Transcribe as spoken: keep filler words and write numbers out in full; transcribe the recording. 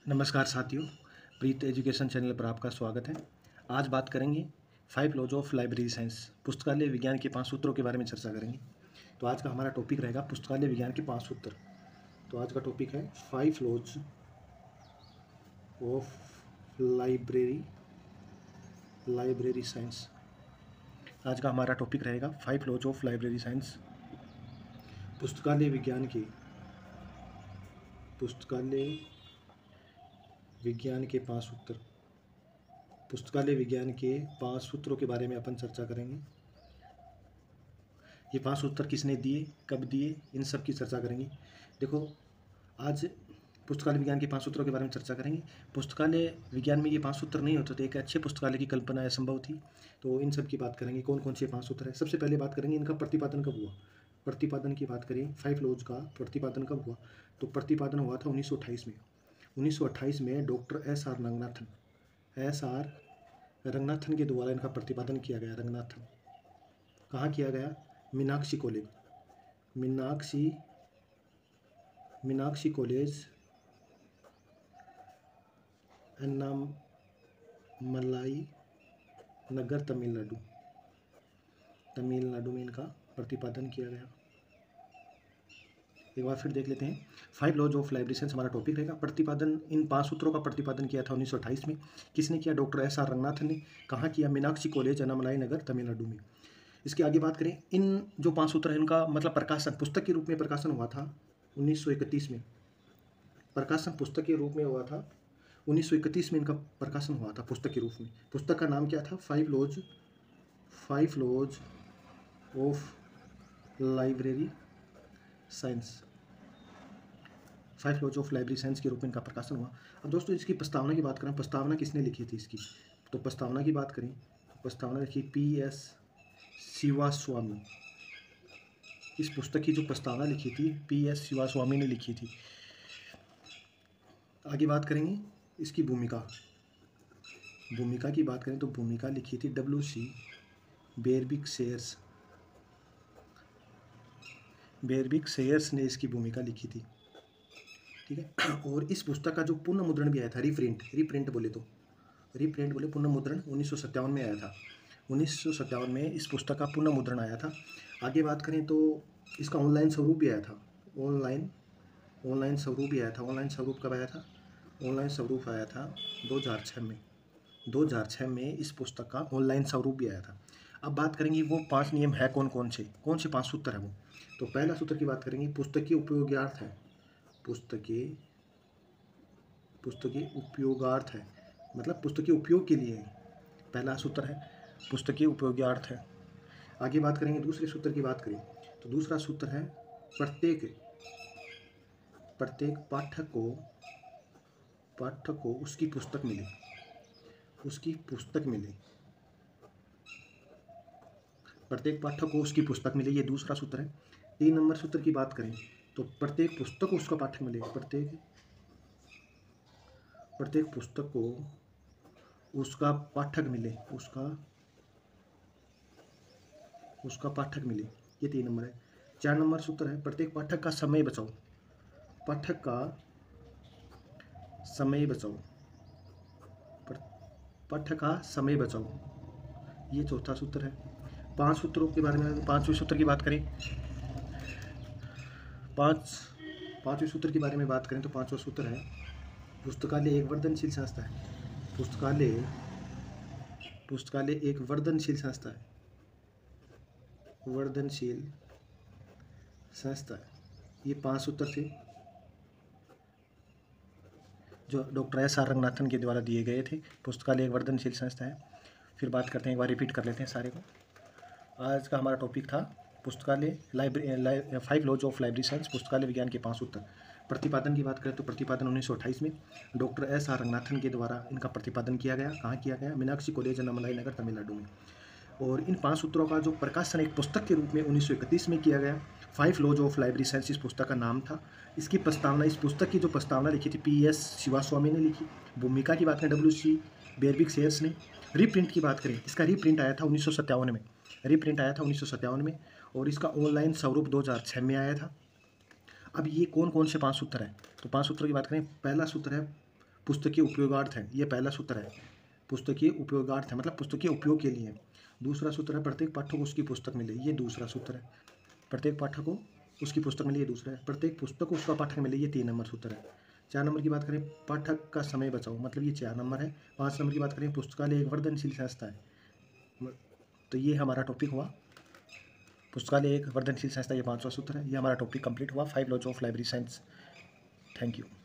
नमस्कार साथियों, प्रीत education channel पर आपका स्वागत है। आज बात करेंगे five laws of library science, पुस्तकालय विज्ञान के पांच सूत्रों के बारे में चर्चा करेंगे। तो आज का हमारा टॉपिक रहेगा पुस्तकालय विज्ञान के पांच सूत्र। तो आज का टॉपिक है five laws of library library science. आज का हमारा टॉपिक रहेगा five laws of library science, पुस्तकालय विज्ञान के पुस्तकालय विज्ञान के पांच सूत्र। पुस्तकालय विज्ञान के पांच सूत्रों के बारे में अपन चर्चा करेंगे। ये पांच सूत्र किसने दिए, कब दिए, इन सब की चर्चा करेंगे। देखो, आज पुस्तकालय विज्ञान के पांच सूत्रों के बारे में चर्चा करेंगे। पुस्तकालय विज्ञान में ये पांच सूत्र नहीं होते तो एक अच्छे पुस्तकालय की कल्पना असंभव थी। तो इन सब की बात करेंगे, कौन कौन से पांच सूत्र है। सबसे पहले बात करेंगे इनका प्रतिपादन कब हुआ। प्रतिपादन की बात करें, फाइव लॉज का प्रतिपादन कब हुआ, तो प्रतिपादन हुआ था उन्नीस सौ अट्ठाईस में। उन्नीस सौ अट्ठाईस में doctor S R Ranganathan S R Ranganathan के द्वारा इनका प्रतिपादन किया गया। रंगनाथन कहाँ किया गया? मीनाक्षी कॉलेज मीनाक्षी मीनाक्षी कॉलेज अन्नामलाई नगर, तमिलनाडु तमिलनाडु में इनका प्रतिपादन किया गया। एक बार फिर देख लेते हैं। Five laws of library science हमारा टॉपिक रहेगा। प्रतिपादन, इन पांच सूत्रों का प्रतिपादन किया था उन्नीस सौ अट्ठाईस में। किसने किया? डॉक्टर एस आर रंगनाथन ने। कहाँ किया? मीनाक्षी कॉलेज, अन्नामलाई नगर, तमिलनाडु में। इसके आगे बात करें, इन जो पांच सूत्र हैं इनका मतलब प्रकाशन, पुस्तक के रूप में प्रकाशन हुआ था उन्नीस सौ इकतीस में। प्रकाशन पुस्तक के रूप में हुआ था उन्नीस सौ इकतीस में। इनका प्रकाशन हुआ था पुस्तक के रूप में। पुस्तक का नाम क्या था? Five laws five laws of library science five laws of library science के रूप में इनका प्रकाशन हुआ। अब दोस्तों, इसकी प्रस्तावना की बात करें, प्रस्तावना किसने लिखी थी इसकी, तो प्रस्तावना की बात करें तो प्रस्तावना लिखी पी एस शिवास्वामी। इस पुस्तक की जो प्रस्तावना लिखी थी पी एस शिवास्वामी ने लिखी थी। आगे बात करेंगे इसकी भूमिका भूमिका की बात करें तो भूमिका लिखी थी W C Berwick Sayers Berwick Sayers ने इसकी भूमिका लिखी थी। ठीक है। और इस पुस्तक का जो पुनः मुद्रण भी आया था, रीप्रिंट रीप्रिंट बोले तो रीप्रिंट बोले पुनः मुद्रण उन्नीस सौ सत्तावन में आया था। उन्नीस सौ सत्तावन में इस पुस्तक का पुनः मुद्रण आया था। आगे बात करें तो इसका ऑनलाइन स्वरूप भी आया था। ऑनलाइन ऑनलाइन स्वरूप भी आया था। ऑनलाइन स्वरूप कब आया था? ऑनलाइन स्वरूप आया था दो हज़ार छः में। दो हज़ार छः में इस पुस्तक का ऑनलाइन स्वरूप भी आया था। अब बात करेंगे वो पांच नियम है कौन कौन से कौन से पांच सूत्र है वो। तो पहला सूत्र की बात करेंगे, पुस्तक के उपयोगार्थ है। पुस्तके पुस्तकीय उपयोगार्थ है, मतलब पुस्तक के उपयोग के लिए है। पहला सूत्र है पुस्तकीय उपयोगार्थ है। आगे बात करेंगे दूसरे सूत्र की बात करें तो दूसरा सूत्र है प्रत्येक प्रत्येक पाठक को पाठक को उसकी पुस्तक मिले उसकी पुस्तक मिले प्रत्येक पाठक को उसकी पुस्तक मिले, ये दूसरा सूत्र है। तीन नंबर सूत्र की बात करें तो प्रत्येक पुस्तक को उसका पाठक मिले प्रत्येक प्रत्येक पुस्तक को उसका पाठक मिले उसका उसका पाठक मिले, ये तीन नंबर है। चार नंबर सूत्र है प्रत्येक पाठक का समय बचाओ पाठक का समय बचाओ पाठक का समय बचाओ, ये चौथा सूत्र है। पांच सूत्रों के बारे में, पांचवें सूत्र की बात करें पांच पांचवें सूत्र के बारे में बात करें तो पांचवा सूत्र है पुस्तकालय एक वर्धनशील संस्था है। पुस्तकालय पुस्तकालय एक वर्धनशील संस्था है वर्धनशील संस्था है। ये पांच सूत्र थे जो डॉक्टर एस आर रंगनाथन के द्वारा दिए गए थे। पुस्तकालय एक वर्धनशील संस्था है। फिर बात करते हैं, एक बार रिपीट कर लेते हैं सारे को। आज का हमारा टॉपिक था पुस्तकालय library five laws of library science, पुस्तकालय विज्ञान के पांच सूत्र। प्रतिपादन की बात करें तो प्रतिपादन उन्नीस सौ अट्ठाईस में डॉक्टर एस आर रंगनाथन के द्वारा इनका प्रतिपादन किया गया। कहाँ किया गया? मीनाक्षी कॉलेज, अन्नामलाई नगर, तमिलनाडु में। और इन पांच सूत्रों का जो प्रकाशन एक पुस्तक के रूप में उन्नीस सौ इकतीस में किया गया। Five laws of library science इस पुस्तक का नाम था। इसकी प्रस्तावना, इस पुस्तक की जो प्रस्तावना लिखी थी पी एस शिवास्वामी ने लिखी। भूमिका की बात करें डब्ल्यू सी बेरबिक सेयर्स ने। रीप्रिंट की बात करें, इसका रीप्रिंट आया था उन्नीस सौ सत्तावन में रीप्रिंट आया था उन्नीस सौ सत्तावन में और इसका ऑनलाइन स्वरूप दो हज़ार छः में आया था। अब ये कौन कौन से पांच सूत्र हैं, तो पांच सूत्रों की बात करें, पहला सूत्र है पुस्तकीय उपयोगार्थ है, ये पहला सूत्र है। पुस्तकीय उपयोगार्थ है मतलब पुस्तकीय उपयोग के लिए। दूसरा सूत्र है प्रत्येक पाठक को उसकी पुस्तक मिले, ये दूसरा सूत्र है। प्रत्येक पाठक को उसकी पुस्तक मिले, ये दूसरा है। प्रत्येक पुस्तक को उसका पाठक मिले, ये तीन नंबर सूत्र है। चार नंबर की बात करें, पाठक का समय बचाओ, मतलब ये चार नंबर है। पाँच नंबर की बात करें, पुस्तकालय एक वर्धनशील संस्था है, तो ये हमारा टॉपिक हुआ पुस्तकालय एक वर्धनशील संस्था, ये पाँचवा सूत्र है। ये हमारा टॉपिक कंप्लीट हुआ, five laws of library science. Thank you.